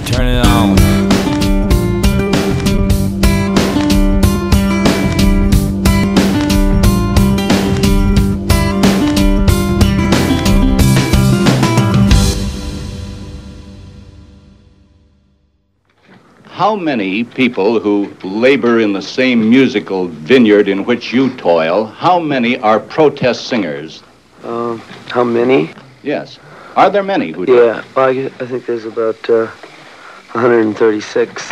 turn it on. How many people who labor in the same musical vineyard in which you toil, how many are protest singers? How many? Yes. Are there many who do? Yeah, well, I think there's about 136.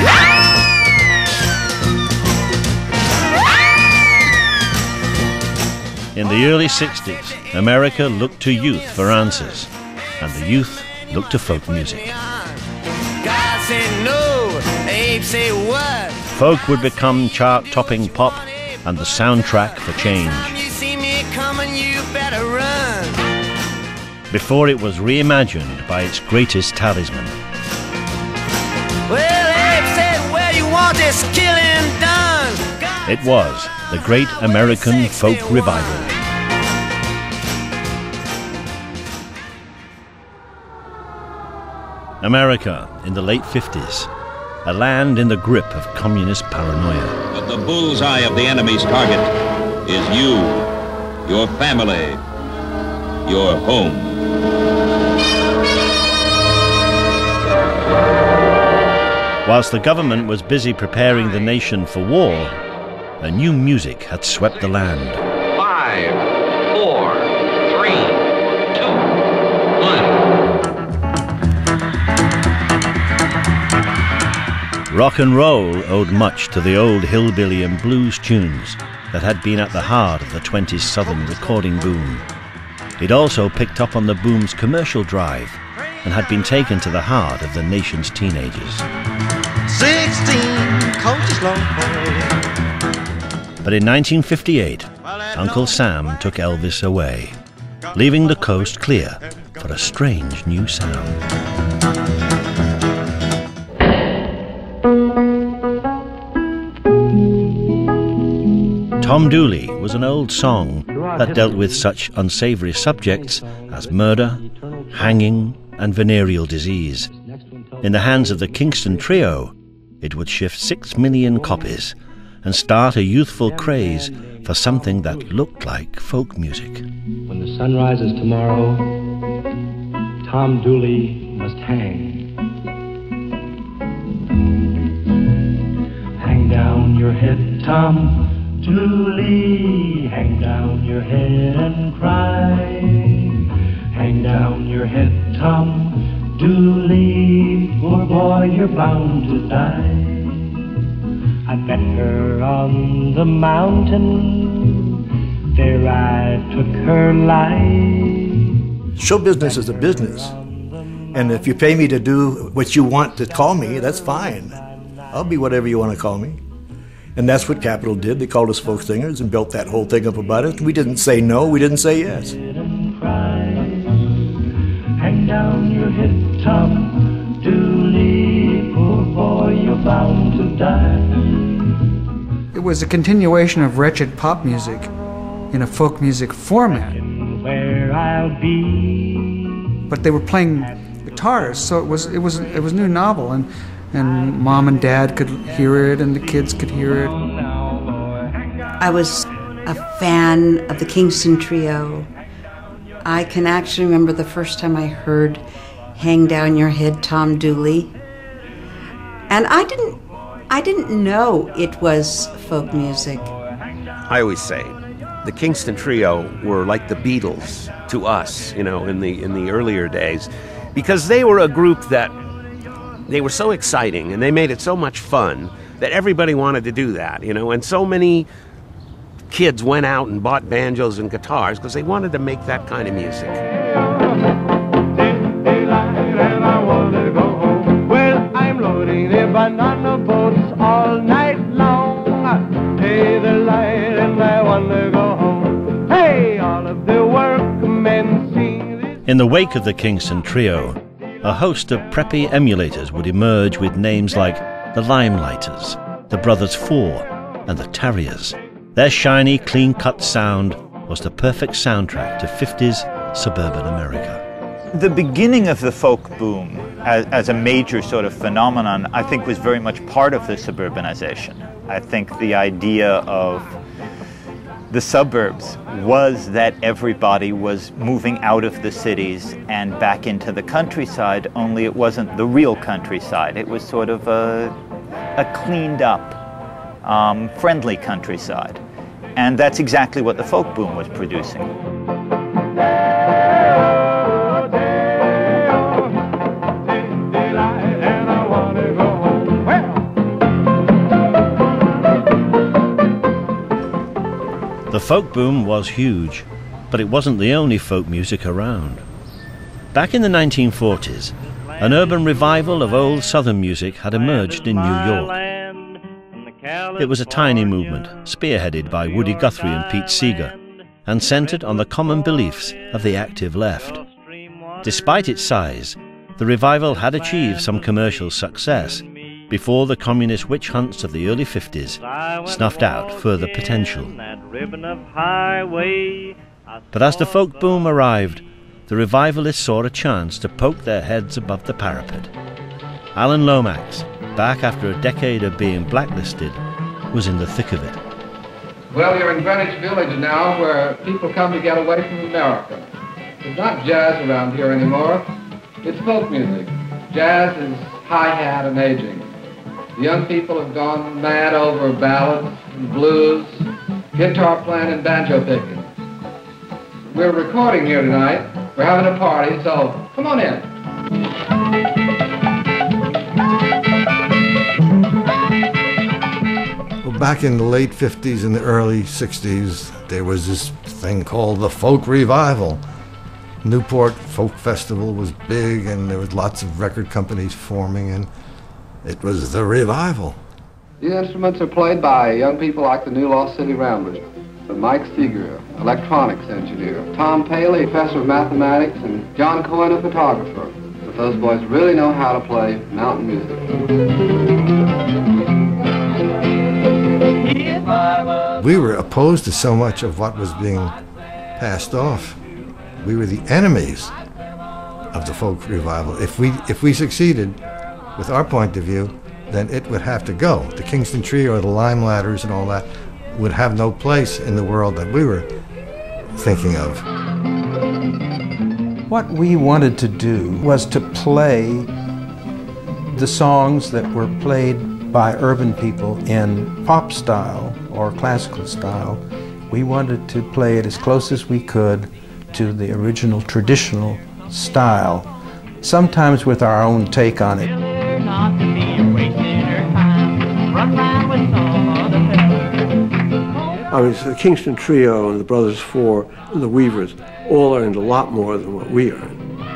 In the early 60s, America looked to youth for answers, and the youth looked to folk music. Folk would become chart-topping pop and the soundtrack for change. Before it was reimagined by its greatest talisman. It was the Great American Folk Revival. America in the late 50s, a land in the grip of communist paranoia. But the bullseye of the enemy's target is you, your family, your home. Whilst the government was busy preparing the nation for war, a new music had swept the land. 5, 4, 3, 2, 1. Rock and roll owed much to the old hillbilly and blues tunes that had been at the heart of the 20s Southern recording boom. It also picked up on the boom's commercial drive and had been taken to the heart of the nation's teenagers. 16 coaches long. But in 1958, Uncle Sam took Elvis away, leaving the coast clear for a strange new sound. Tom Dooley was an old song that dealt with such unsavory subjects as murder, hanging, and venereal disease. In the hands of the Kingston Trio, it would shift 6 million copies and start a youthful craze for something that looked like folk music. When the sun rises tomorrow, Tom Dooley must hang. Hang down your head, Tom Dooley, hang down your head and cry. Hang down your head, Tom Dooley, poor boy, you're bound to die. I met her on the mountain, there I took her life. Show business is a business, and if you pay me to do what you want to call me, that's fine. I'll be whatever you want to call me. And that's what Capitol did. They called us folk singers and built that whole thing up about it. We didn't say no, we didn't say yes. Hang down your head, Tom Dooley, poor boy, you're bound to die. It was a continuation of wretched pop music in a folk music format. Where I'll be. But they were playing guitars, so it was new novel, and Mom and Dad could hear it, and the kids could hear it. I was a fan of the Kingston Trio. I can actually remember the first time I heard Hang Down Your Head, Tom Dooley. And I didn't know it was folk music. I always say the Kingston Trio were like the Beatles to us, in the earlier days, because they were a group that they were so exciting and they made it so much fun that everybody wanted to do that, and so many kids went out and bought banjos and guitars because they wanted to make that kind of music. Well, I'm loading the banana boats all night long. Hey, the light and I want to go home. Hey, all of the workmen sing this. In the wake of the Kingston Trio, a host of preppy emulators would emerge with names like the Limelighters, the Brothers Four, and the Terriers. Their shiny, clean-cut sound was the perfect soundtrack to 50s suburban America. The beginning of the folk boom as a major sort of phenomenon, I think, was very much part of the suburbanization. I think the idea of the suburbs was that everybody was moving out of the cities and back into the countryside, only it wasn't the real countryside. It was sort of a cleaned up, friendly countryside. And that's exactly what the folk boom was producing. The folk boom was huge, but it wasn't the only folk music around. Back in the 1940s, an urban revival of old Southern music had emerged in New York. It was a tiny movement, spearheaded by Woody Guthrie and Pete Seeger, and centered on the common beliefs of the active left. Despite its size, the revival had achieved some commercial success before the communist witch hunts of the early 50s snuffed out further potential. But as the folk boom arrived, the revivalists saw a chance to poke their heads above the parapet. Alan Lomax, back after a decade of being blacklisted, was in the thick of it. Well, you're in Greenwich Village now, where people come to get away from America. It's not jazz around here anymore. It's folk music. Jazz is hi-hat and aging. The young people have gone mad over ballads and blues, guitar playing and banjo picking. We're recording here tonight. We're having a party, so come on in. Well, back in the late 50s and the early 60s, there was this thing called the folk revival. Newport Folk Festival was big, and there was lots of record companies forming, and it was the revival. These instruments are played by young people like the New Lost City Ramblers, Mike Seeger, electronics engineer, Tom Paley, professor of mathematics, and John Cohen, a photographer. But those boys really know how to play mountain music. We were opposed to so much of what was being passed off. We were the enemies of the folk revival. If we succeeded with our point of view, then it would have to go. The Kingston Trio, the Lime Ladders, and all that would have no place in the world that we were thinking of. What we wanted to do was to play the songs that were played by urban people in pop style or classical style. We wanted to play it as close as we could to the original traditional style, sometimes with our own take on it. I mean, the Kingston Trio and the Brothers Four and the Weavers all earned a lot more than what we earned.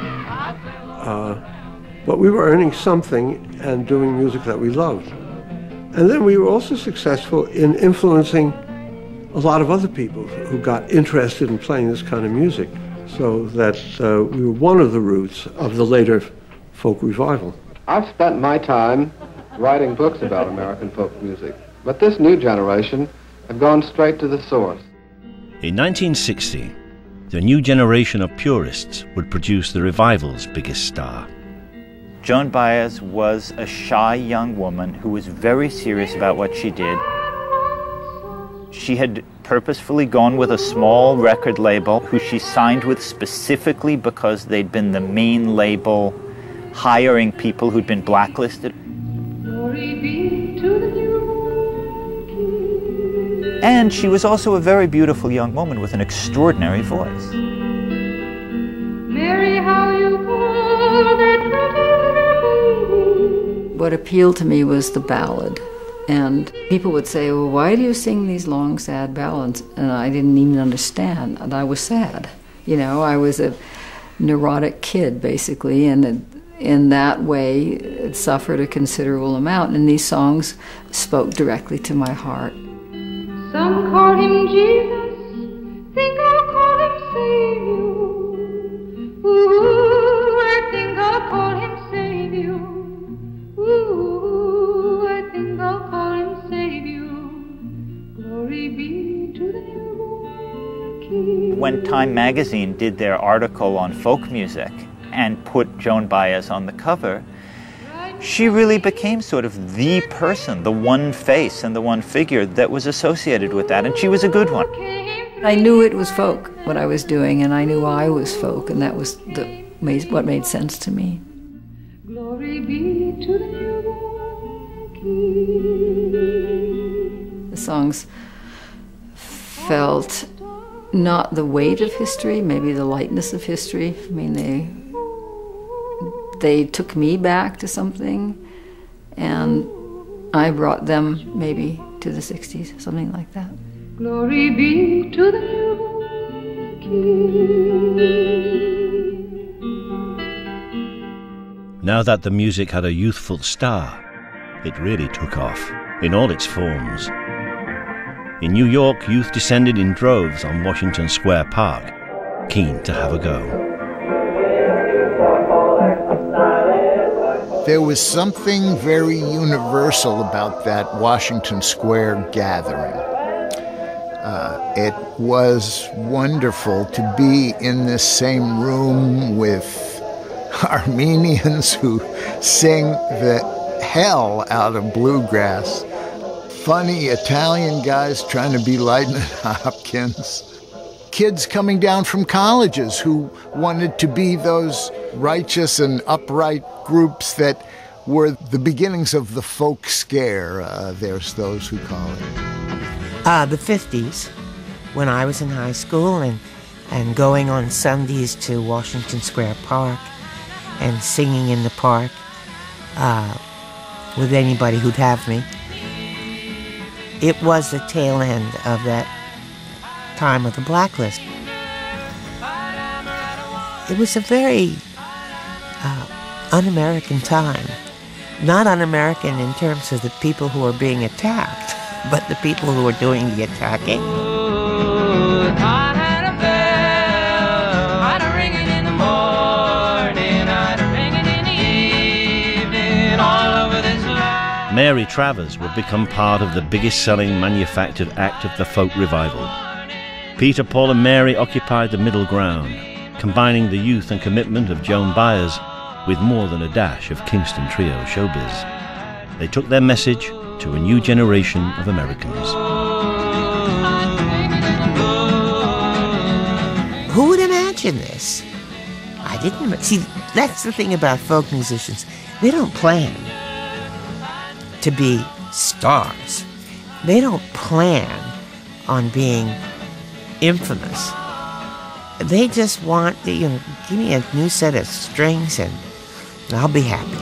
But we were earning something and doing music that we loved. And then we were also successful in influencing a lot of other people who got interested in playing this kind of music, so that we were one of the roots of the later folk revival. I've spent my time writing books about American folk music, but this new generation have gone straight to the source. In 1960, the new generation of purists would produce the revival's biggest star. Joan Baez was a shy young woman who was very serious about what she did. She had purposefully gone with a small record label who she signed with specifically because they'd been the main label hiring people who'd been blacklisted. And she was also a very beautiful young woman with an extraordinary voice. Mary, how you pull that baby. What appealed to me was the ballad. And people would say, well, why do you sing these long, sad ballads? And I didn't even understand. And I was sad. You know, I was a neurotic kid, basically, and in that way, it suffered a considerable amount. And these songs spoke directly to my heart. Some call him Jesus, think I'll call him Savior. Ooh, I think I'll call him Savior. Ooh, I think I'll call him Savior. Glory be to the newborn King. When Time magazine did their article on folk music and put Joan Baez on the cover, she really became sort of the person, the one face and the one figure that was associated with that, and she was a good one. I knew it was folk, what I was doing, and I knew I was folk, and that was what made sense to me. Glory be to the newborn King. The songs felt not the weight of history, maybe the lightness of history. I mean, they took me back to something, and I brought them maybe to the 60s, something like that. Glory be to the newborn King. Now that the music had a youthful star, it really took off in all its forms. In New York, youth descended in droves on Washington Square Park, keen to have a go. There was something very universal about that Washington Square gathering. It was wonderful to be in this same room with Armenians who sing the hell out of bluegrass, funny Italian guys trying to be Lightnin' Hopkins, kids coming down from colleges who wanted to be those righteous and upright groups that were the beginnings of the folk scare. There's those who call it. The 50s, when I was in high school and going on Sundays to Washington Square Park and singing in the park with anybody who'd have me. It was the tail end of that time of the blacklist. It was a very un-American time. Not un-American in terms of the people who were being attacked, but the people who were doing the attacking. Mary Travers would become part of the biggest-selling manufactured act of the folk revival. Peter, Paul and Mary occupied the middle ground, combining the youth and commitment of Joan Baez with more than a dash of Kingston Trio showbiz. They took their message to a new generation of Americans. Who would imagine this? I didn't. See, that's the thing about folk musicians. They don't plan to be stars. They don't plan on being infamous. They just want, give me a new set of strings and I'll be happy.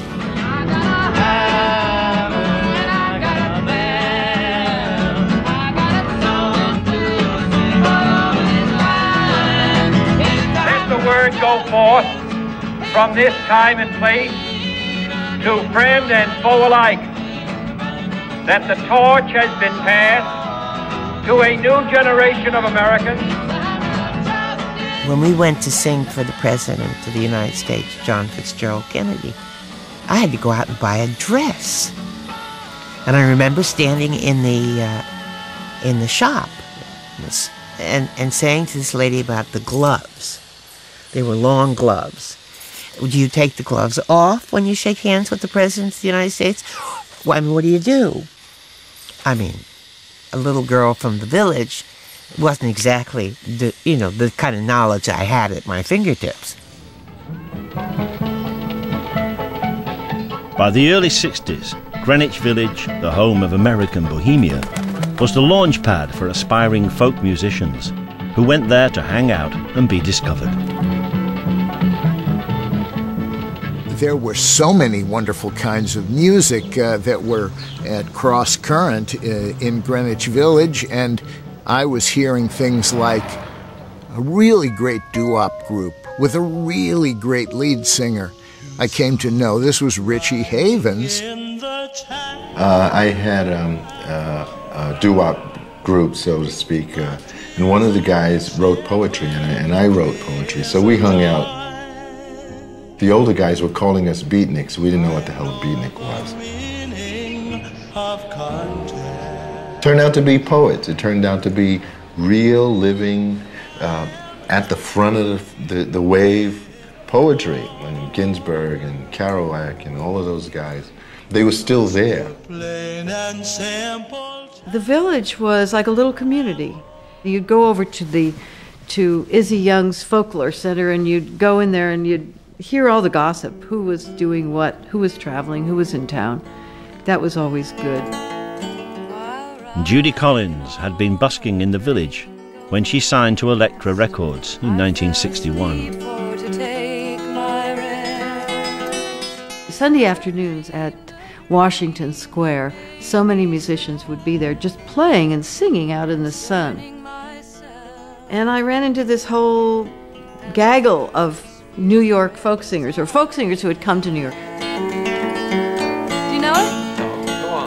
Let the word go forth from this time and place to friend and foe alike, that the torch has been passed to a new generation of Americans. When we went to sing for the President of the United States, John Fitzgerald Kennedy, I had to go out and buy a dress. And I remember standing in the shop and saying to this lady about the gloves. They were long gloves. Do you take the gloves off when you shake hands with the President of the United States? Well, I mean, what do you do? I mean, a little girl from the village wasn't exactly the kind of knowledge I had at my fingertips. By the early 60s, Greenwich Village, the home of American Bohemia, was the launch pad for aspiring folk musicians who went there to hang out and be discovered. There were so many wonderful kinds of music that were at cross current in Greenwich Village, and I was hearing things like a really great doo-wop group with a really great lead singer. I came to know this was Richie Havens. I had a doo-wop group, so to speak, and one of the guys wrote poetry, and I wrote poetry, so we hung out. The older guys were calling us beatniks. We didn't know what the hell a beatnik was. Turned out to be poets. It turned out to be real, living, at the front of the wave poetry, when Ginsberg and Kerouac and all of those guys, they were still there. The village was like a little community. You'd go over to Izzy Young's Folklore Center, and you'd go in there and you'd hear all the gossip, who was doing what, who was traveling, who was in town. That was always good. Judy Collins had been busking in the village when she signed to Elektra Records in 1961. Sunday afternoons at Washington Square, so many musicians would be there just playing and singing out in the sun. And I ran into this whole gaggle of New York folk singers, or folk singers who had come to New York. Do you know it? Go on.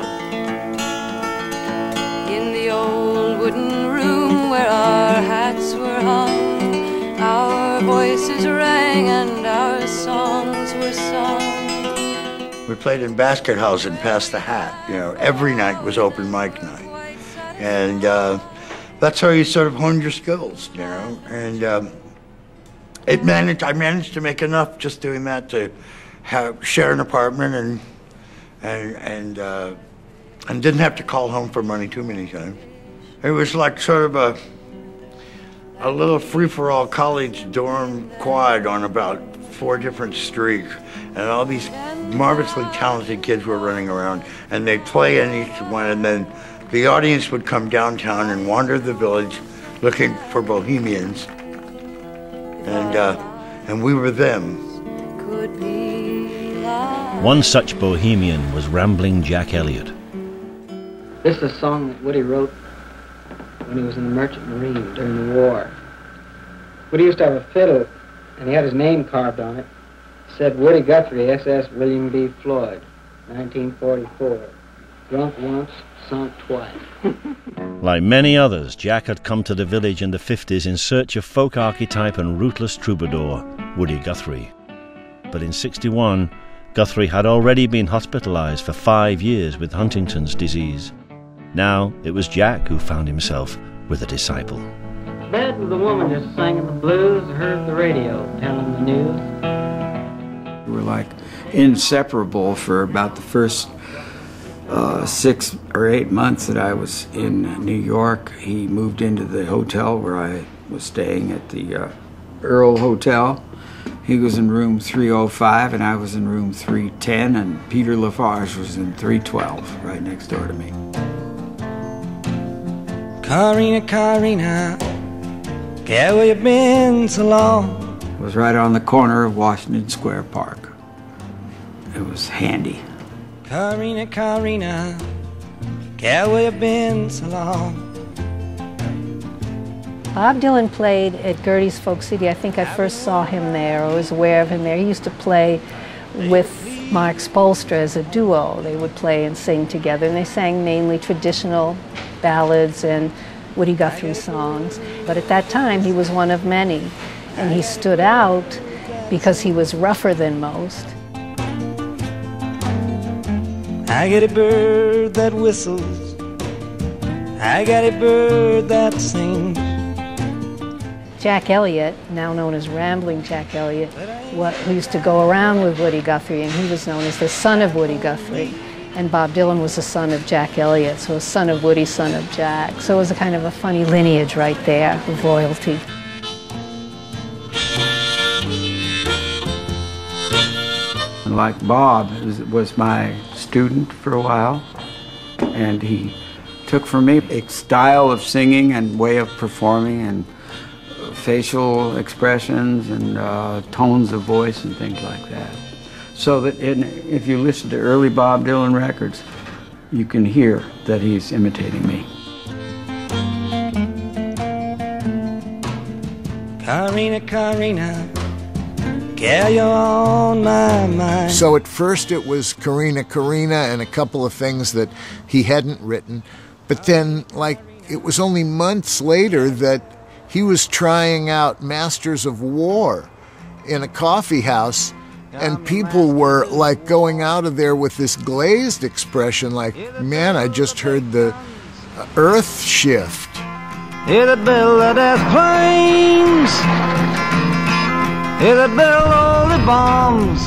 In the old wooden room where our hats were hung, our voices rang and our songs were sung. We played in Basket House and Pass the Hat. You know, every night was open mic night. And that's how you sort of honed your skills, you know. And I managed to make enough just doing that to share an apartment and didn't have to call home for money too many times. It was like sort of a little free-for-all college dorm quad on about 4 different streets, and all these marvelously talented kids were running around, and they'd play in each one, and then the audience would come downtown and wander the village looking for bohemians, and we were them. One such bohemian was Rambling Jack Elliott. This is a song that Woody wrote when he was in the Merchant Marine during the war. Woody used to have a fiddle, and he had his name carved on it. It said Woody Guthrie, SS William B. Floyd, 1944. Drunk once, sunk twice. Like many others, Jack had come to the village in the 50s in search of folk archetype and rootless troubadour, Woody Guthrie. But in 61, Guthrie had already been hospitalized for 5 years with Huntington's disease. Now it was Jack who found himself with a disciple. Bed with a woman just singing the blues, heard the radio telling the news. We were like inseparable for about the first 6 or 8 months that I was in New York. He moved into the hotel where I was staying at the Earl Hotel. He was in room 305 and I was in room 310, and Peter Lafarge was in 312, right next door to me. Carina, Carina, yeah, where you been so long? It was right on the corner of Washington Square Park. It was handy. Carina, Carina, yeah, where you been so long? Bob Dylan played at Gertie's Folk City. I think I first saw him there, or was aware of him there. He used to play with Mark Spolstra as a duo. They would play and sing together, and they sang mainly traditional ballads and Woody Guthrie songs. But at that time, he was one of many, and he stood out because he was rougher than most. I got a bird that whistles, I got a bird that sings. Jack Elliott, now known as Rambling Jack Elliott, who used to go around with Woody Guthrie, and he was known as the son of Woody Guthrie. And Bob Dylan was the son of Jack Elliott, so son of Woody, son of Jack. So it was a kind of a funny lineage right there of royalty. And like Bob was my student for a while, and he took from me a style of singing and way of performing and facial expressions and tones of voice and things like that. So that if you listen to early Bob Dylan records, you can hear that he's imitating me. Carina, Carina, yeah, you're on my mind. So at first it was Carina, Carina and a couple of things that he hadn't written. But then, like, it was only months later that he was trying out Masters of War in a coffee house, and people were like going out of there with this glazed expression like, man, I just heard the earth shift. Hear the bell of death planes, that build all the bombs.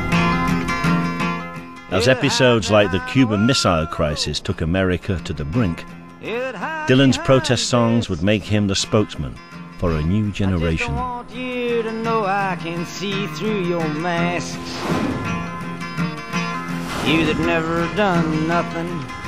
As episodes like the Cuban Missile Crisis took America to the brink, Dylan's protest songs would make him the spokesman for a new generation. I want you to know I can see through your masks. You that never done nothing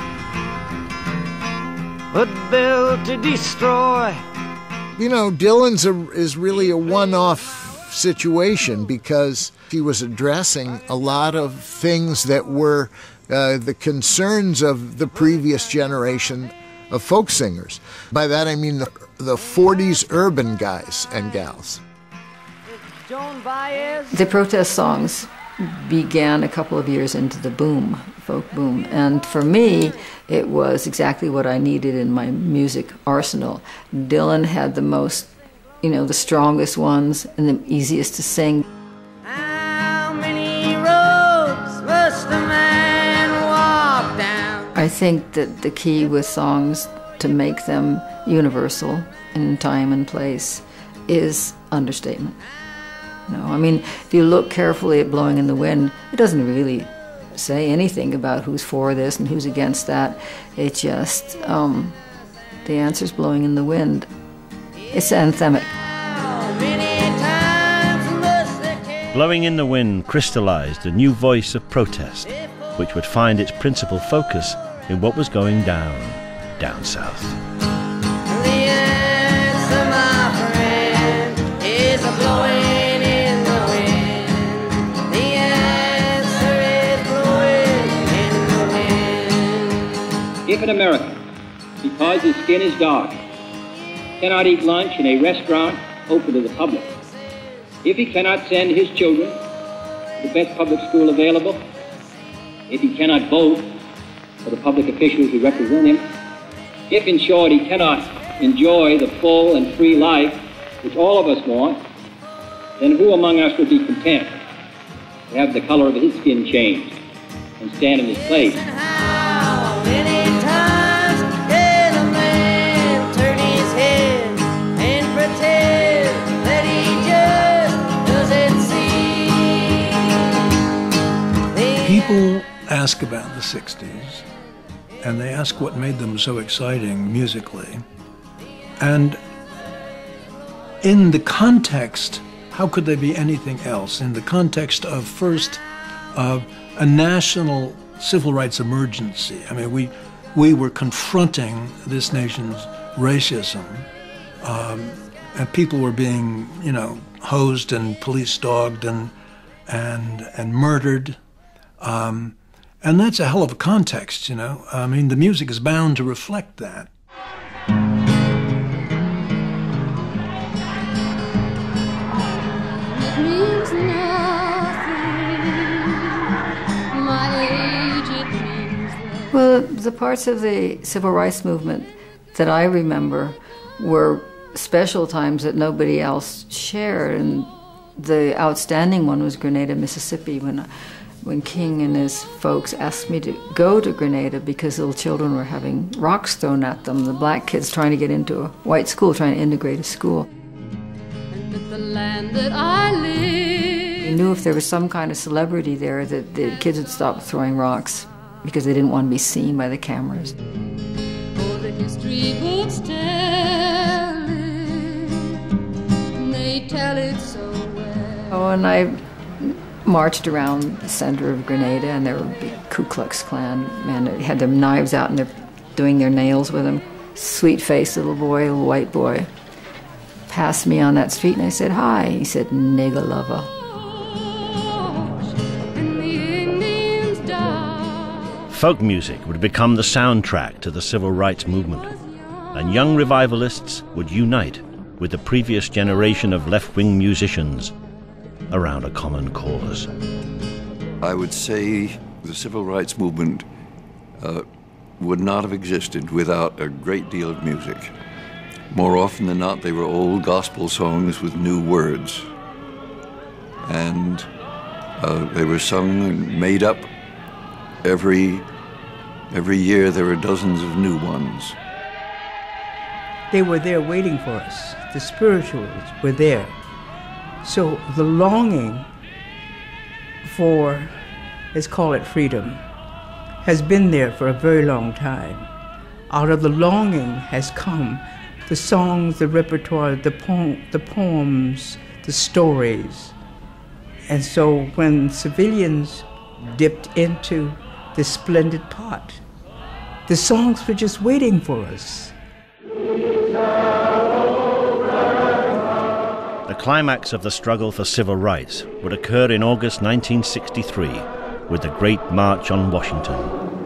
but build to destroy. You know, Dylan's is really a one-off situation because he was addressing a lot of things that were the concerns of the previous generation of folk singers. By that I mean the 40s urban guys and gals. Joan Baez. The protest songs began a couple of years into the boom, folk boom, and for me it was exactly what I needed in my music arsenal. Dylan had the most, the strongest ones and the easiest to sing. How many roads must a man walk down? I think that the key with songs to make them universal in time and place is understatement. If you look carefully at Blowing in the Wind, it doesn't really say anything about who's for this and who's against that. It just, the answer's blowing in the wind. It's anthemic. Blowing in the Wind crystallized a new voice of protest, which would find its principal focus in what was going down south. The answer, my friend, is a blowing. If an American, because his skin is dark, cannot eat lunch in a restaurant open to the public, if he cannot send his children to the best public school available, if he cannot vote for the public officials who represent him, if, in short, he cannot enjoy the full and free life which all of us want, then who among us would be content to have the color of his skin changed and stand in his place? People ask about the 60s, and they ask what made them so exciting musically. And in the context, how could they be anything else? In the context of, first, a national civil rights emergency. We were confronting this nation's racism, and people were being, hosed and police dogged and murdered. And that's a hell of a context, the music is bound to reflect that. Well, the parts of the civil rights movement that I remember were special times that nobody else shared, and the outstanding one was Grenada, Mississippi, when King and his folks asked me to go to Grenada because little children were having rocks thrown at them, the black kids trying to get into a white school, trying to integrate a school. And at the land that I live. You knew if there was some kind of celebrity there that the kids would stop throwing rocks because they didn't want to be seen by the cameras. Oh, the history books tell it, and they tell it so well. Oh, and I marched around the center of Grenada, and there were big Ku Klux Klan men that had their knives out and they're doing their nails with them. Sweet-faced little boy, little white boy, passed me on that street, and I said, "Hi." He said, "Nigger lover." Folk music would become the soundtrack to the civil rights movement, and young revivalists would unite with the previous generation of left-wing musicians around a common cause. I would say the civil rights movement would not have existed without a great deal of music. More often than not, they were old gospel songs with new words. And they were sung and made up. Every year there were dozens of new ones. They were there waiting for us. The spirituals were there. So the longing for, let's call it freedom, has been there for a very long time. Out of the longing has come the songs, the repertoire, the poems, the stories. And so when civilians dipped into this splendid pot, the songs were just waiting for us. The climax of the struggle for civil rights would occur in August 1963 with the Great March on Washington.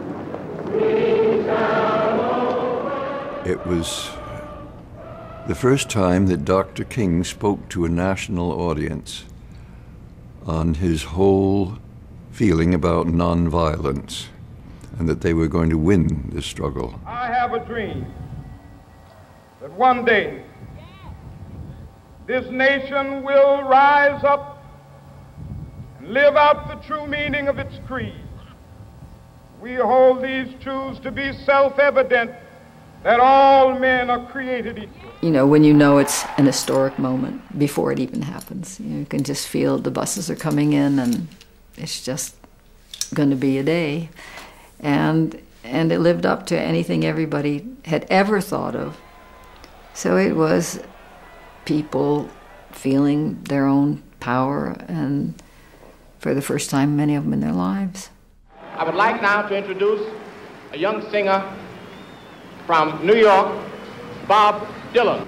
It was the first time that Dr. King spoke to a national audience on his whole feeling about nonviolence and that they were going to win this struggle. I have a dream that one day this nation will rise up and live out the true meaning of its creed. We hold these truths to be self-evident, that all men are created equal. You know, when you know it's an historic moment before it even happens, you can just feel the buses are coming in and it's just going to be a day. And it lived up to anything everybody had ever thought of. So it was people feeling their own power, and for the first time, many of them in their lives. I would like now to introduce a young singer from New York, Bob Dylan.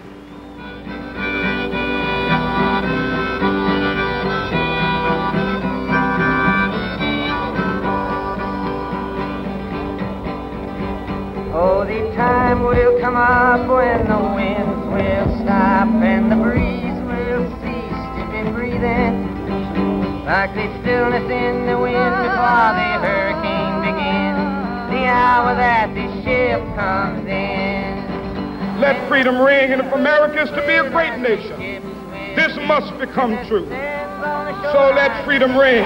Oh, the time will come up when the winds will stop and the breeze will cease to be breathing. Like the stillness in the wind before the hurricane begins, the hour that the ship comes in. Let freedom ring, and if America is to be a great nation, this must become true. So let freedom ring.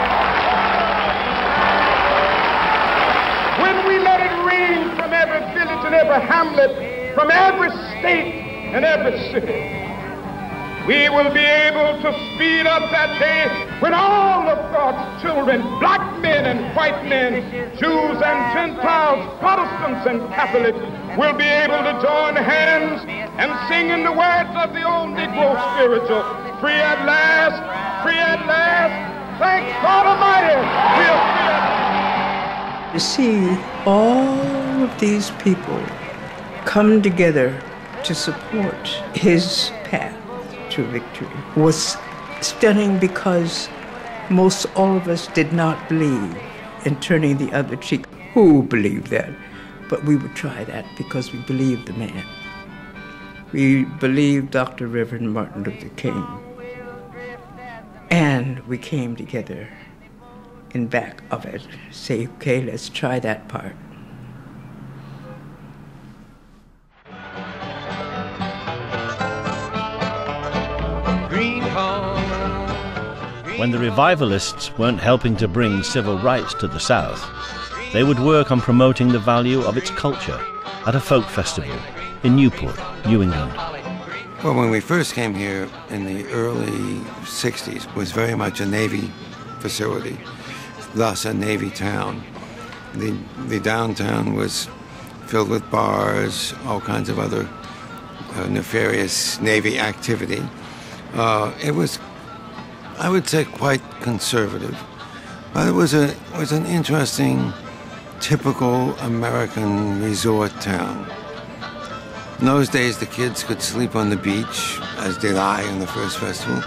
When we let it ring from every village and every hamlet, from every state and every city, we will be able to speed up that day when all of God's children, black men and white men, Jews and Gentiles, Protestants and Catholics, will be able to join hands and sing in the words of the old Negro spiritual, free at last, free at last, thank God Almighty, we are free at last. To see all of these people come together to support his path to victory was stunning, because most all of us did not believe in turning the other cheek. Who believed that? But we would try that because we believed the man. We believed Dr. Reverend Martin Luther King. And we came together in back of it, say, okay, let's try that part. When the revivalists weren't helping to bring civil rights to the South, they would work on promoting the value of its culture at a folk festival in Newport, New England. Well, when we first came here in the early 60s, it was very much a Navy facility, thus a Navy town. The downtown was filled with bars, all kinds of other nefarious Navy activity. It was, I would say, quite conservative, but it was an interesting, typical American resort town. In those days, the kids could sleep on the beach, as did I in the first festival.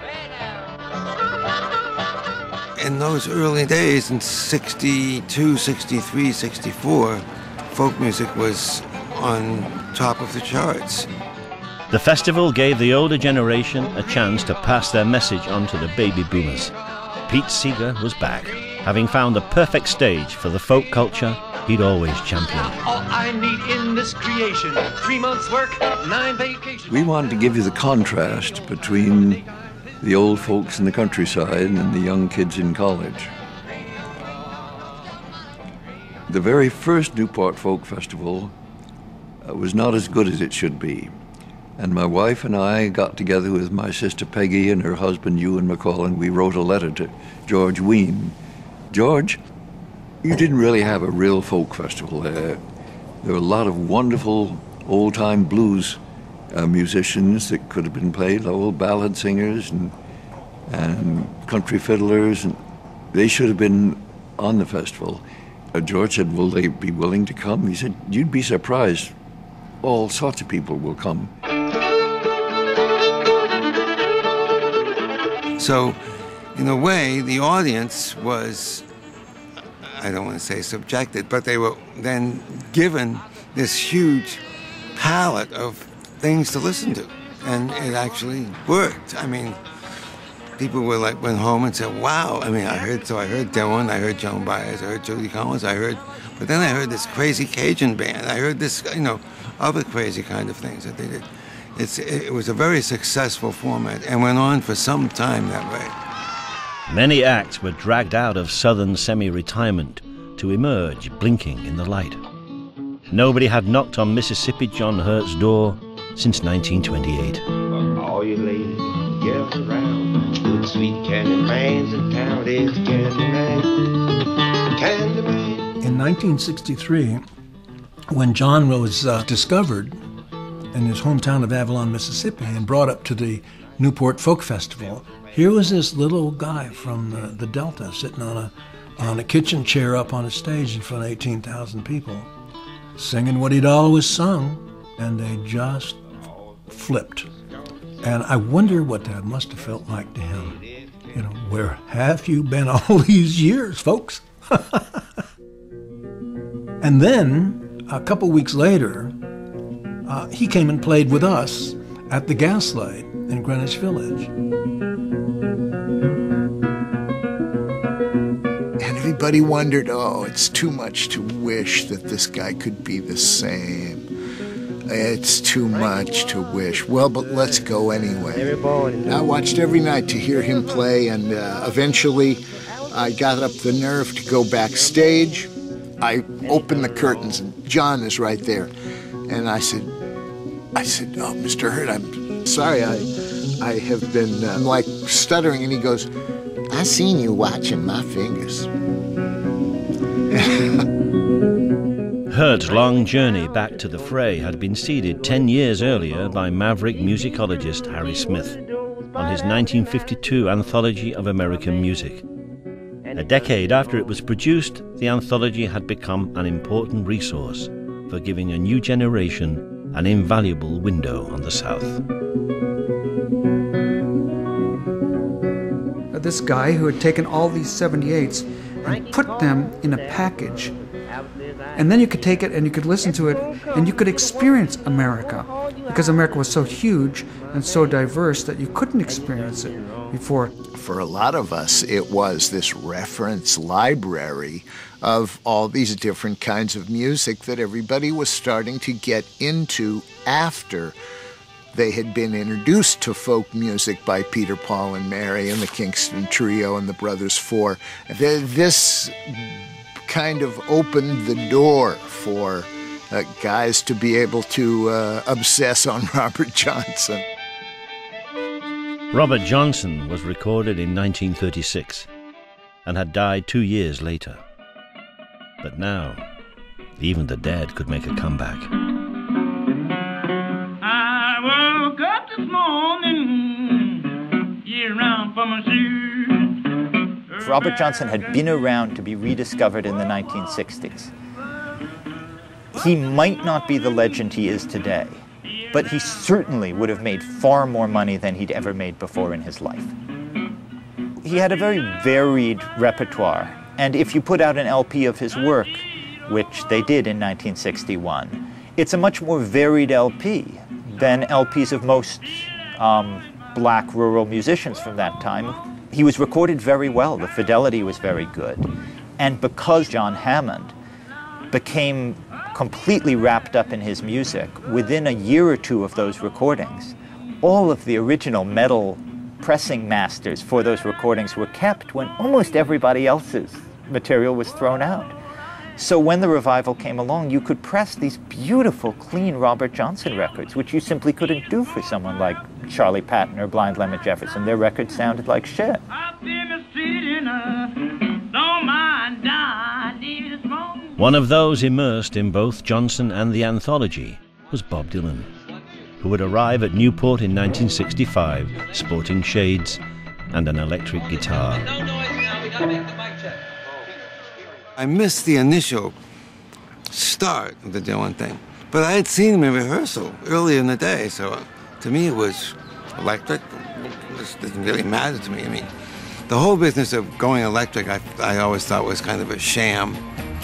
In those early days, in 62, 63, 64, folk music was on top of the charts. The festival gave the older generation a chance to pass their message on to the baby boomers. Pete Seeger was back, having found the perfect stage for the folk culture he'd always championed. All I need in this creation, 3 months work, 9 vacations. We wanted to give you the contrast between the old folks in the countryside and the young kids in college. The very first Newport Folk Festival was not as good as it should be. And my wife and I got together with my sister Peggy and her husband Ewan McCall, and we wrote a letter to George Wein. George, you didn't really have a real folk festival there. There were a lot of wonderful old-time blues musicians that could have been played, old ballad singers and country fiddlers, and they should have been on the festival. George said, will they be willing to come? He said, you'd be surprised. All sorts of people will come. So, in a way, the audience was, I don't want to say subjected, but they were then given this huge palette of things to listen to. And it actually worked. I mean, people were like, went home and said, wow. I mean, I heard Dylan, I heard Joan Baez, I heard Judy but then I heard this crazy Cajun band. I heard this, other crazy kind of things that they did. It was a very successful format and went on for some time that way. Many acts were dragged out of southern semi-retirement to emerge blinking in the light. Nobody had knocked on Mississippi John Hurt's door since 1928. All you ladies, gather around. Good sweet candy man's in town. There's candy man. Candy man. In 1963, when John was discovered in his hometown of Avalon, Mississippi, and brought up to the Newport Folk Festival, here was this little guy from the Delta sitting on a kitchen chair up on a stage in front of 18,000 people, singing what he'd always sung, and they just flipped. And I wonder what that must have felt like to him. Where have you been all these years, folks? And then, a couple weeks later, he came and played with us at the Gaslight in Greenwich Village. And everybody wondered, it's too much to wish that this guy could be the same. It's too much to wish. Well, but let's go anyway. I watched every night to hear him play, and eventually I got up the nerve to go backstage. I opened the curtains, and John is right there. And I said, oh, Mr. Hurt, I'm sorry, I have been like stuttering. And he goes, I seen you watching my fingers. Hurt's long journey back to the fray had been seeded 10 years earlier by maverick musicologist Harry Smith on his 1952 Anthology of American Music. A decade after it was produced, the anthology had become an important resource for giving a new generation an invaluable window on the South. This guy who had taken all these 78s and put them in a package, and then you could take it and you could listen to it and you could experience America, because America was so huge and so diverse that you couldn't experience it before. For a lot of us, it was this reference library of all these different kinds of music that everybody was starting to get into after they had been introduced to folk music by Peter, Paul, and Mary and the Kingston Trio and the Brothers Four. This kind of opened the door for guys to be able to obsess on Robert Johnson. Robert Johnson was recorded in 1936 and had died 2 years later. But now, even the dead could make a comeback. I woke up this morning, year-round for my shoes. Robert Johnson had been around to be rediscovered in the 1960s. He might not be the legend he is today, but he certainly would have made far more money than he'd ever made before in his life. He had a very varied repertoire, and if you put out an LP of his work, which they did in 1961, it's a much more varied LP than LPs of most black rural musicians from that time. He was recorded very well, the fidelity was very good, and because John Hammond became completely wrapped up in his music, within a year or two of those recordings, all of the original metal pressing masters for those recordings were kept when almost everybody else's material was thrown out. So when the revival came along, you could press these beautiful, clean Robert Johnson records, which you simply couldn't do for someone like Charlie Patton or Blind Lemon Jefferson. Their records sounded like shit. One of those immersed in both Johnson and the anthology was Bob Dylan, who would arrive at Newport in 1965 sporting shades and an electric guitar. I missed the initial start of the Dylan thing, but I had seen him in rehearsal early in the day, so to me it was electric. It didn't really matter to me. I mean, the whole business of going electric I always thought was kind of a sham.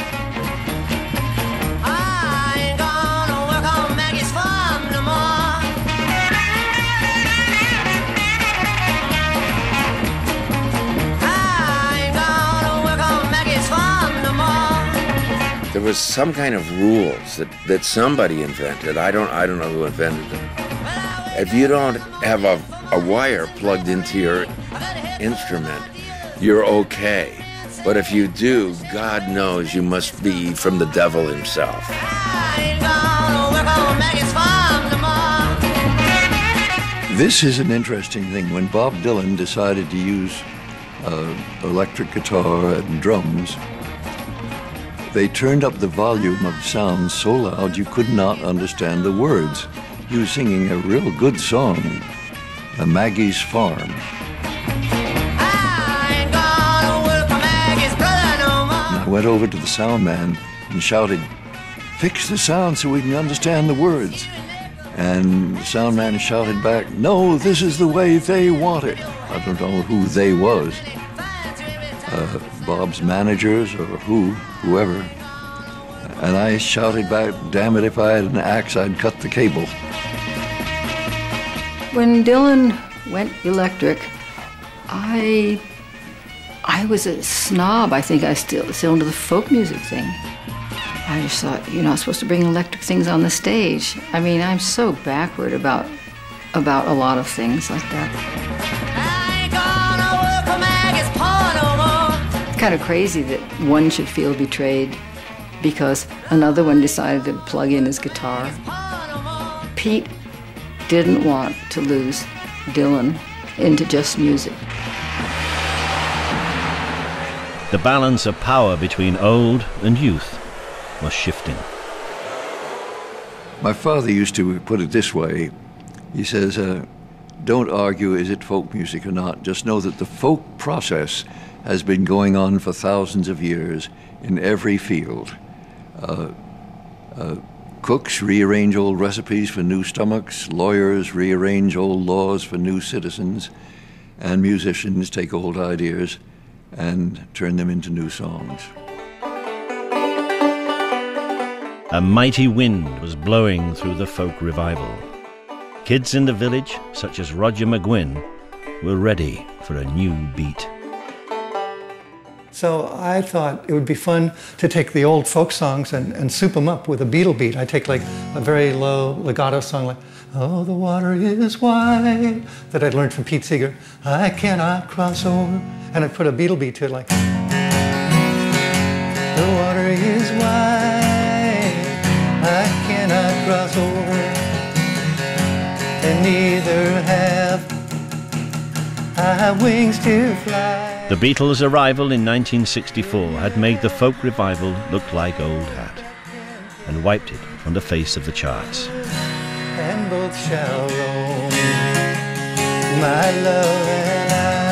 There was some kind of rules that somebody invented. I don't know who invented them. If you don't have a wire plugged into your instrument, you're okay. But if you do, God knows you must be from the devil himself. This is an interesting thing. When Bob Dylan decided to use electric guitar and drums, they turned up the volume of sound so loud you could not understand the words. He was singing a real good song, Maggie's Farm. I went over to the sound man and shouted, "Fix the sound so we can understand the words." And the sound man shouted back, "No, this is the way they want it." I don't know who they was. Bob's managers or whoever. And I shouted back, "Damn it, if I had an axe, I'd cut the cable." When Dylan went electric, I was a snob. I think I still into the folk music thing. I just thought, you're not supposed to bring electric things on the stage. I mean, I'm so backward about a lot of things like that. It's kind of crazy that one should feel betrayed because another one decided to plug in his guitar. Pete didn't want to lose Dylan into just music. The balance of power between old and youth was shifting. My father used to put it this way. He says, don't argue is it folk music or not. Just know that the folk process has been going on for thousands of years in every field. Cooks rearrange old recipes for new stomachs, lawyers rearrange old laws for new citizens, and musicians take old ideas and turn them into new songs. A mighty wind was blowing through the folk revival. Kids in the village, such as Roger McGuinn, were ready for a new beat. So I thought it would be fun to take the old folk songs and soup them up with a Beatle beat. I'd take like a very low legato song like, "Oh, the water is wide," that I'd learned from Pete Seeger. "I cannot cross over." And I'd put a Beatle beat to it like, "The water is wide, I cannot cross over, and neither have I wings to fly." The Beatles' arrival in 1964 had made the folk revival look like old hat and wiped it from the face of the charts. And both shall roam, my love and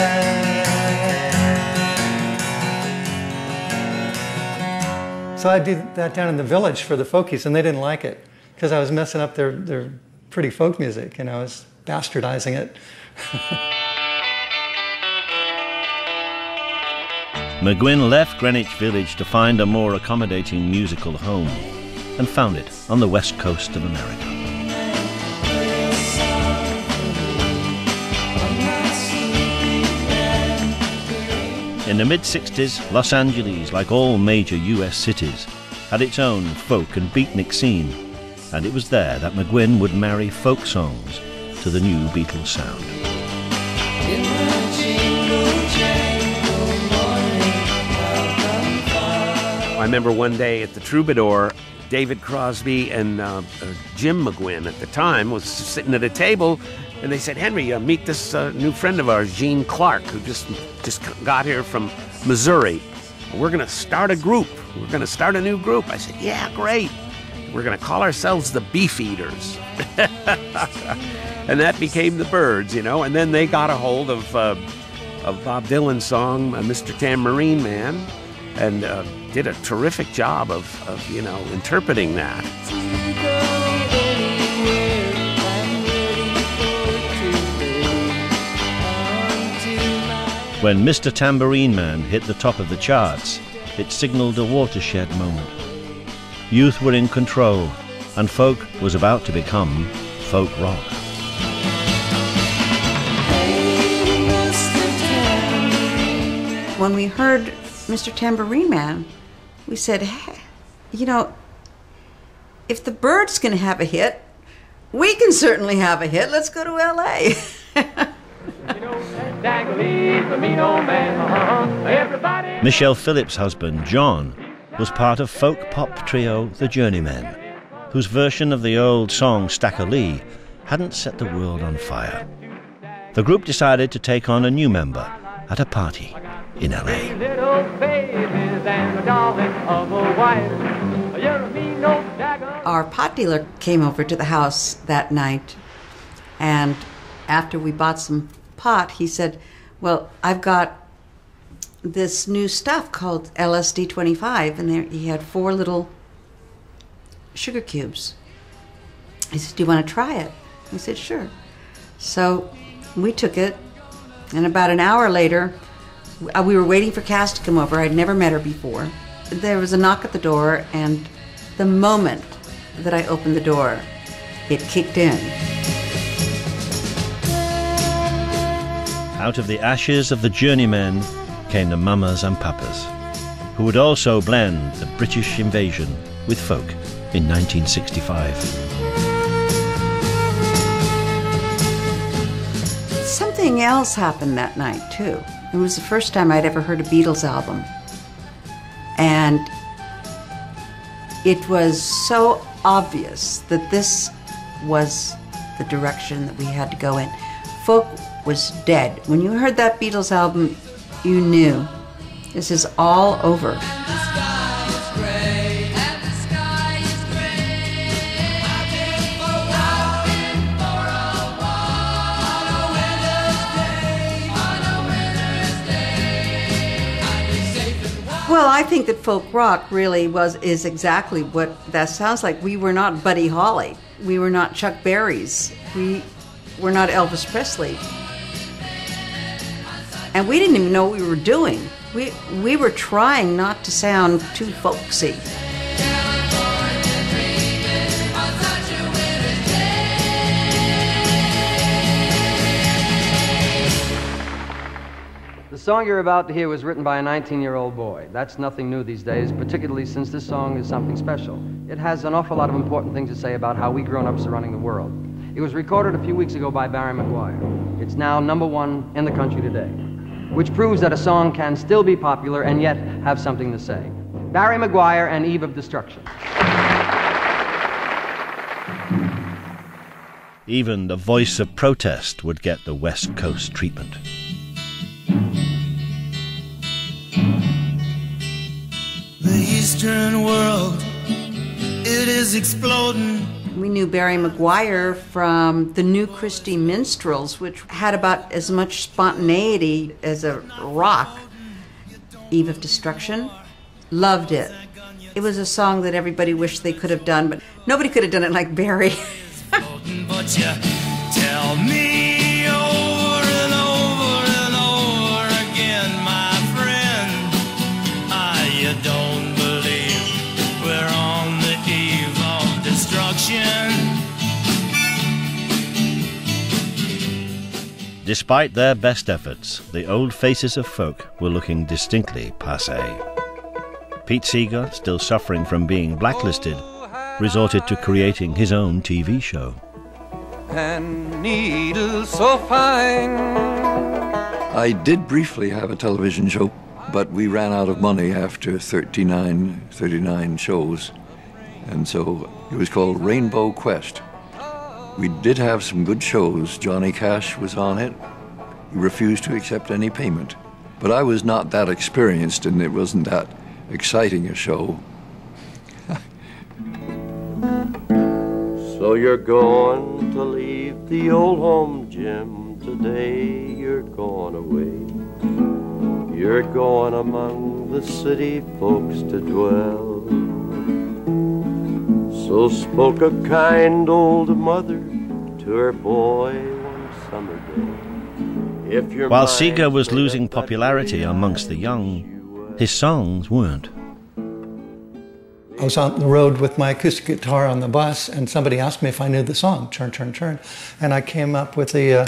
I. So I did that down in the village for the folkies, and they didn't like it because I was messing up their pretty folk music, and I was bastardizing it. McGuinn left Greenwich Village to find a more accommodating musical home and found it on the west coast of America. In the mid-60s, Los Angeles, like all major US cities, had its own folk and beatnik scene, and it was there that McGuinn would marry folk songs to the new Beatles sound. I remember one day at the Troubadour, David Crosby and Jim McGuinn at the time was sitting at a table, and they said, "Henry, meet this new friend of ours, Gene Clark, who just got here from Missouri. We're going to start a group. We're going to start a new group." I said, "Yeah, great. We're going to call ourselves the Beef Eaters." And that became the Byrds, you know. And then they got a hold of Bob Dylan's song, Mr. Tambourine Man, and did a terrific job of interpreting that. When Mr. Tambourine Man hit the top of the charts, it signaled a watershed moment. Youth were in control, and folk was about to become folk rock. When we heard Mr. Tambourine Man, we said, hey, if the Byrds can have a hit, we can certainly have a hit. Let's go to L.A. Michelle Phillips' husband, John, was part of folk pop trio The Journeymen, whose version of the old song Stacker Lee hadn't set the world on fire. The group decided to take on a new member at a party in LA. Our pot dealer came over to the house that night, and after we bought some pot, he said, "Well, I've got this new stuff called LSD 25, and there he had 4 little sugar cubes." He said, "Do you want to try it?" I said, "Sure." So we took it, and about an hour later, we were waiting for Cass to come over. I'd never met her before. There was a knock at the door, and the moment that I opened the door, it kicked in. Out of the ashes of the Journeymen came the Mamas and Papas, who would also blend the British invasion with folk in 1965. Something else happened that night, too. It was the first time I'd ever heard a Beatles album. And it was so obvious that this was the direction that we had to go in. Folk was dead. When you heard that Beatles album, you knew this is all over. Well, I think that folk rock really is exactly what that sounds like. We were not Buddy Holly. We were not Chuck Berry's. We were not Elvis Presley. And we didn't even know what we were doing. We were trying not to sound too folksy. The song you're about to hear was written by a 19-year-old boy. That's nothing new these days, particularly since this song is something special. It has an awful lot of important things to say about how we grown-ups are running the world. It was recorded a few weeks ago by Barry McGuire. It's now #1 in the country today, which proves that a song can still be popular and yet have something to say. Barry McGuire and Eve of Destruction. Even the voice of protest would get the West Coast treatment. The Eastern world, it is exploding. We knew Barry McGuire from the New Christie Minstrels, which had about as much spontaneity as a rock. Eve of Destruction, loved it. It was a song that everybody wished they could have done, but nobody could have done it like Barry. But you tell me over and over and over again, my friend, you don't believe we're on the eve of destruction. Despite their best efforts, the old faces of folk were looking distinctly passé. Pete Seeger, still suffering from being blacklisted, resorted to creating his own TV show. And needles so fine. I did briefly have a television show But we ran out of money after 39 shows, and so it was called Rainbow Quest. We did have some good shows. Johnny Cash was on it. He refused to accept any payment. But I was not that experienced, and it wasn't that exciting a show. So you're going to leave the old home, Jim. Today you're going away. You're going among the city folks to dwell. So spoke a kind old mother to her boy one summer day. If your While Seeger was losing popularity amongst the young, his songs weren't. I was on the road with my acoustic guitar on the bus, and somebody asked me if I knew the song, Turn, Turn, Turn. And I came up with this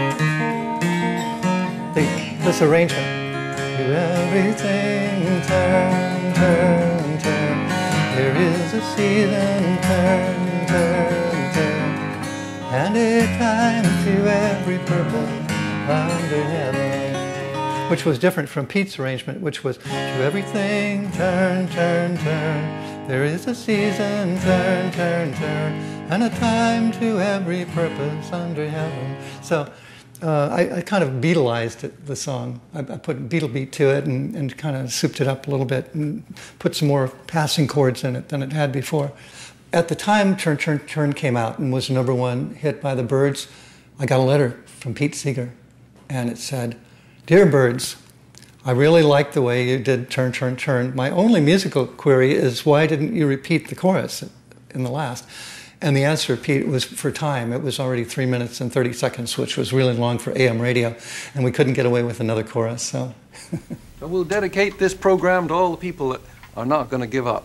arrangement. Do everything, turn, turn, turn. There is a season, turn, turn, turn. And a time to every purpose under heaven. Which was different from Pete's arrangement, which was, to everything, turn, turn, turn. There is a season, turn, turn, turn, and a time to every purpose under heaven. So I kind of Beatleized the song. I put Beatle beat to it and kind of souped it up a little bit and put some more passing chords in it than it had before. At the time Turn, Turn, Turn came out and was #1 hit by the Byrds, I got a letter from Pete Seeger, and it said, "Dear Byrds, I really like the way you did Turn, Turn, Turn. My only musical query is why didn't you repeat the chorus in the last?" And the answer, Pete, was for time. It was already 3 minutes and 30 seconds, which was really long for AM radio, and we couldn't get away with another chorus. So we'll dedicate this program to all the people that are not going to give up.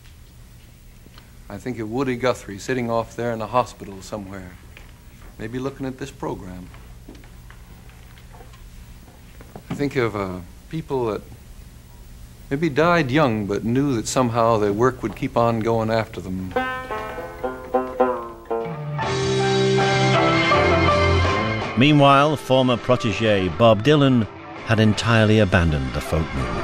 I think of Woody Guthrie sitting off there in a hospital somewhere, maybe looking at this program. I think of people that maybe died young but knew that somehow their work would keep on going after them. Meanwhile, former protege Bob Dylan had entirely abandoned the folk movement.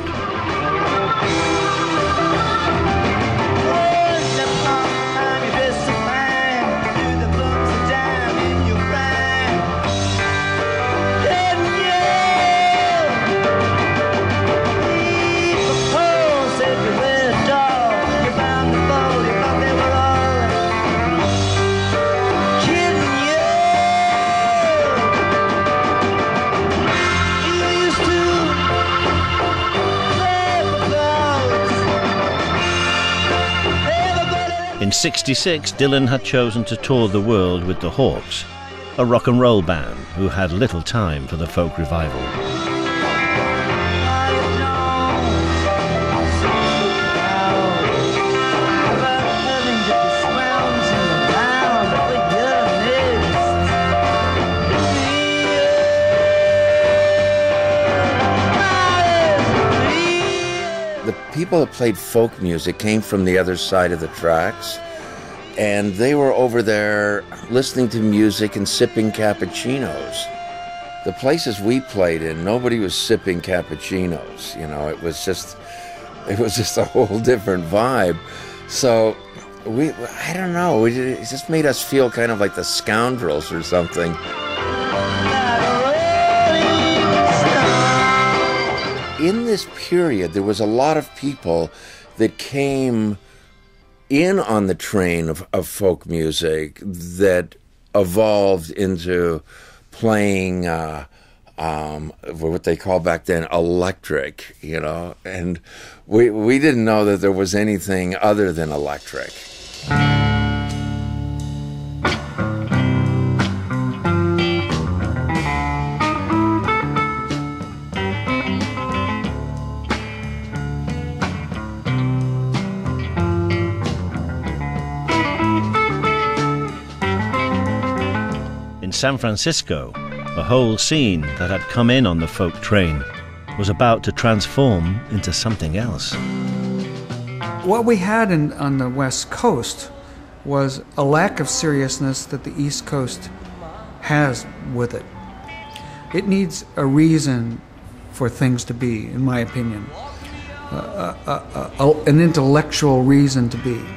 In '66, Dylan had chosen to tour the world with the Hawks, a rock and roll band who had little time for the folk revival. The people that played folk music came from the other side of the tracks, and they were over there listening to music and sipping cappuccinos. The places we played in, nobody was sipping cappuccinos. You know, it was just a whole different vibe. So I don't know, it just made us feel kind of like the Scoundrels or something. In this period, there was a lot of people that came in on the train of folk music that evolved into playing what they called back then electric, you know, and we didn't know that there was anything other than electric. San Francisco, a whole scene that had come in on the folk train was about to transform into something else. What we had on the West Coast was a lack of seriousness that the East Coast has with it. It needs a reason for things to be, in my opinion. An intellectual reason to be.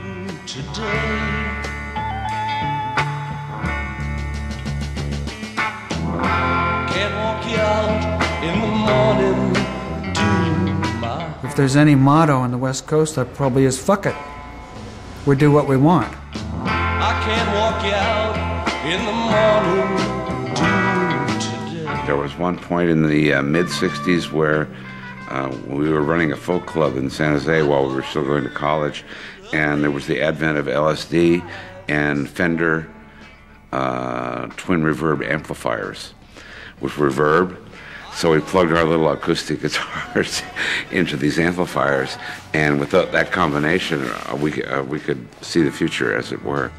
Can't walk you out in the morning to my... If there's any motto on the West Coast, that probably is "fuck it. We do what we want." I can't walk you out in the morning to today. There was one point in the mid-'60s where we were running a folk club in San Jose while we were still going to college, and there was the advent of LSD and Fender twin reverb amplifiers with reverb. So we plugged our little acoustic guitars into these amplifiers, and without that combination, we could see the future, as it were.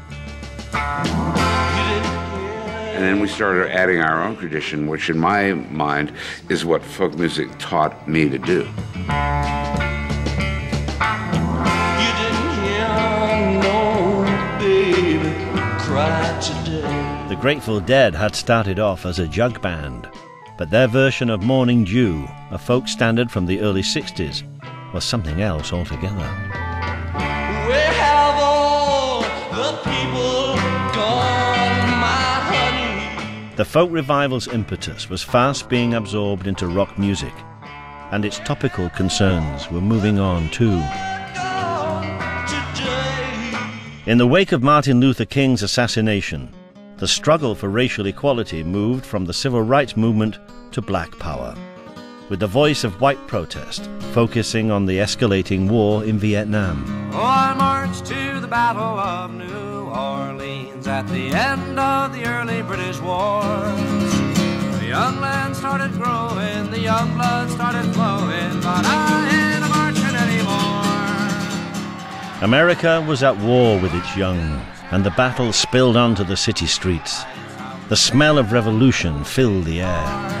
And then we started adding our own tradition, which in my mind is what folk music taught me to do. You didn't hear no baby cry today. The Grateful Dead had started off as a jug band, but their version of Morning Dew, a folk standard from the early 60s, was something else altogether. Where have all the people gone, my honey? The folk revival's impetus was fast being absorbed into rock music, and its topical concerns were moving on too. In the wake of Martin Luther King's assassination, the struggle for racial equality moved from the civil rights movement to black power, with the voice of white protest focusing on the escalating war in Vietnam. Oh, I marched to the Battle of New Orleans at the end of the early British wars. The young land started growing, the young blood started flowing, but I ain't marching anymore. America was at war with its young, and the battle spilled onto the city streets. The smell of revolution filled the air.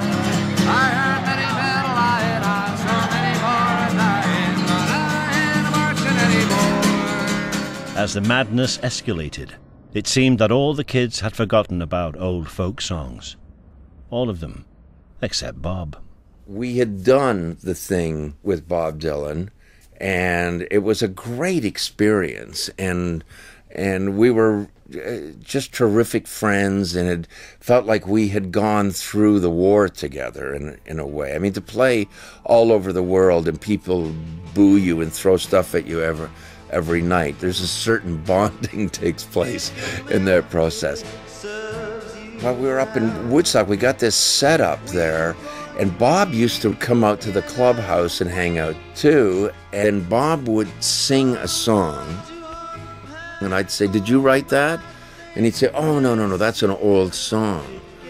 As the madness escalated, it seemed that all the kids had forgotten about old folk songs. All of them, except Bob. We had done the thing with Bob Dylan, and it was a great experience, and we were just terrific friends, and it felt like we had gone through the war together in a way. I mean, to play all over the world and people boo you and throw stuff at you every night, there's a certain bonding takes place in that process. While we were up in Woodstock, we got this set up there, and Bob used to come out to the clubhouse and hang out too, and Bob would sing a song, and I'd say, "Did you write that?" And he'd say, "Oh, no, that's an old song."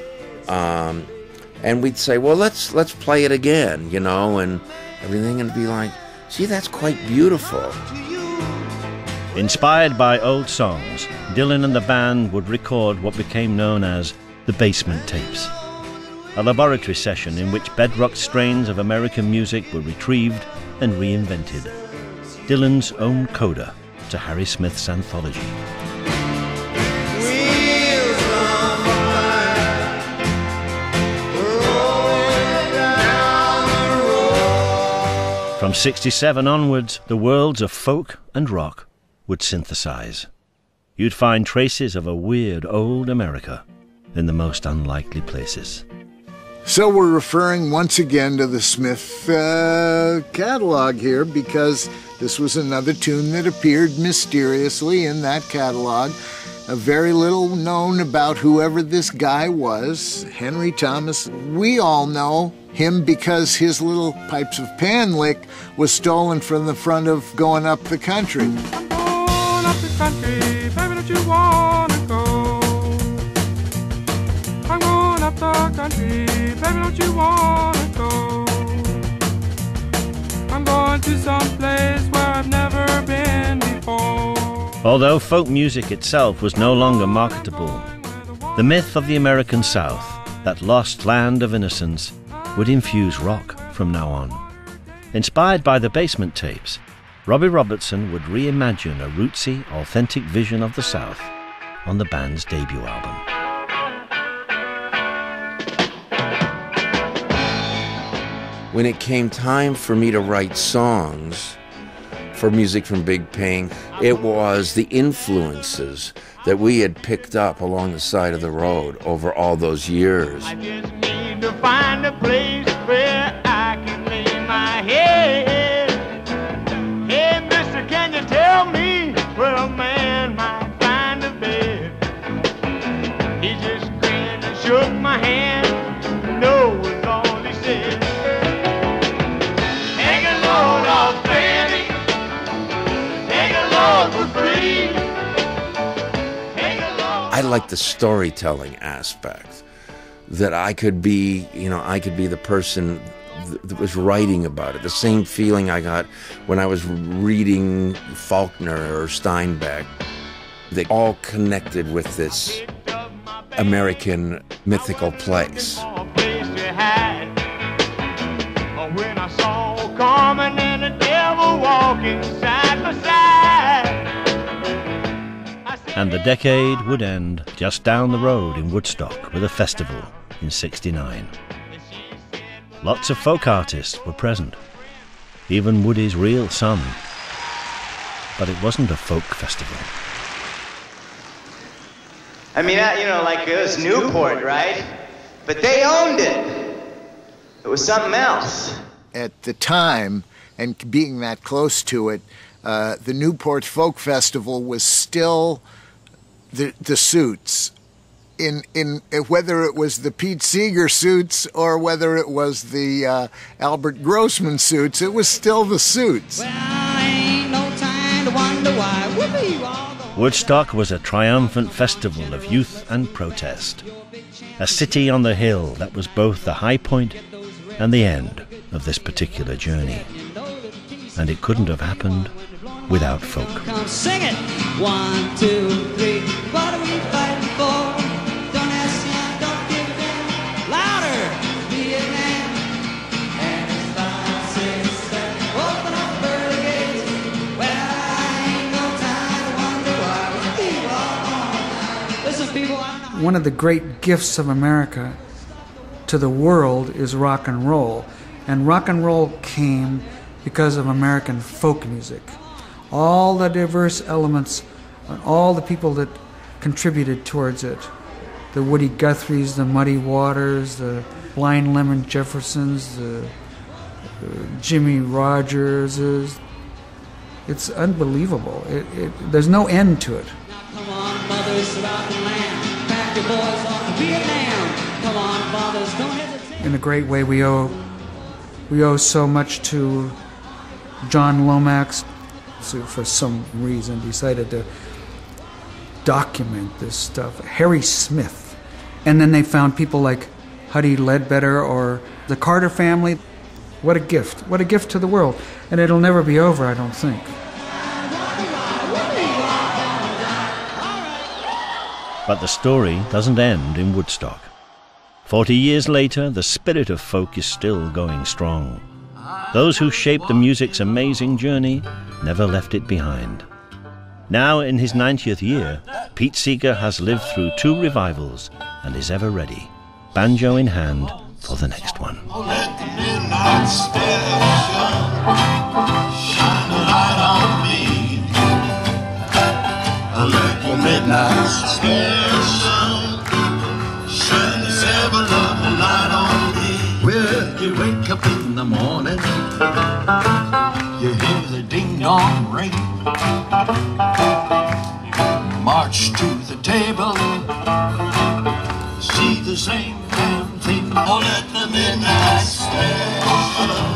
And we'd say, "Well, let's play it again," you know, and everything, and be like, "See, that's quite beautiful." Inspired by old songs, Dylan and the band would record what became known as the Basement Tapes, a laboratory session in which bedrock strains of American music were retrieved and reinvented. Dylan's own coda to Harry Smith's anthology. From 67 onwards, the worlds of folk and rock would synthesize. You'd find traces of a weird old America in the most unlikely places. So we're referring once again to the Smith catalog here, because this was another tune that appeared mysteriously in that catalog. Very little known about whoever this guy was, Henry Thomas. We all know him because his little Pipes of Pan lick was stolen from the front of Going Up the Country. Going up the country, baby, don't you wanna go? I'm going up the country, baby, don't you wanna go? I'm going to some place where I've never been before. Although folk music itself was no longer marketable, the myth of the American South, that lost land of innocence, would infuse rock from now on. Inspired by the Basement Tapes, Robbie Robertson would reimagine a rootsy, authentic vision of the South on the band's debut album. when it came time for me to write songs for Music from Big Pink, it was the influences that we had picked up along the side of the road over all those years. I just need to find a place where I can lay my head. Hey, mister, can you tell me where a man might find a bed? He just grinned and shook my hand. No was all he said. Take a load off, baby. Take a load for free. I like the storytelling aspect, that I could be, I could be the person that was writing about it. The same feeling I got when I was reading Faulkner or Steinbeck. They all connected with this American mythical place. When I saw Carmen and the devil walking side by side. And the decade would end just down the road in Woodstock with a festival in '69. Lots of folk artists were present, even Woody's real son. But it wasn't a folk festival. I mean, like it was Newport, right? But they owned it. It was something else. At the time, and being that close to it, the Newport Folk Festival was still the suits. In whether it was the Pete Seeger suits or whether it was the Albert Grossman suits, it was still the suits. Well, ain't no time to wonder why. Woodstock was a triumphant festival of youth and protest. A city on the hill that was both the high point and the end of this particular journey. And it couldn't have happened without folk. Come sing it. 1, 2, 3. What are we fighting for? Don't ask me, don't give a damn. Louder. Vietnam. And it's 5, 6, 7. Open up early gates. Well, I ain't no time to wonder why we keep on. Listen, people, one of the great gifts of America to the world is rock and roll. And rock and roll came because of American folk music. All the diverse elements, all the people that contributed towards it. The Woody Guthries, the Muddy Waters, the Blind Lemon Jeffersons, the Jimmy Rogerses. It's unbelievable. There's no end to it. come on, mothers throughout the land. Pack your boys off to Vietnam. Come on, fathers, don't hesitate. In a great way, we owe so much to John Lomax, who for some reason decided to document this stuff. Harry Smith. And then they found people like Huddie Ledbetter or the Carter family. What a gift. What a gift to the world. And it'll never be over, I don't think. But the story doesn't end in Woodstock. 40 years later, the spirit of folk is still going strong. Those who shaped the music's amazing journey never left it behind. Now, in his 90th year, Pete Seeger has lived through 2 revivals and is ever ready, banjo in hand, for the next one. Let the midnight station shine a light on me. Let the midnight station shine this ever lovely light on me. Well, you wake up in the morning, you hear the ding-dong ring. March to the table, see the same damn thing. Oh, let the midnight station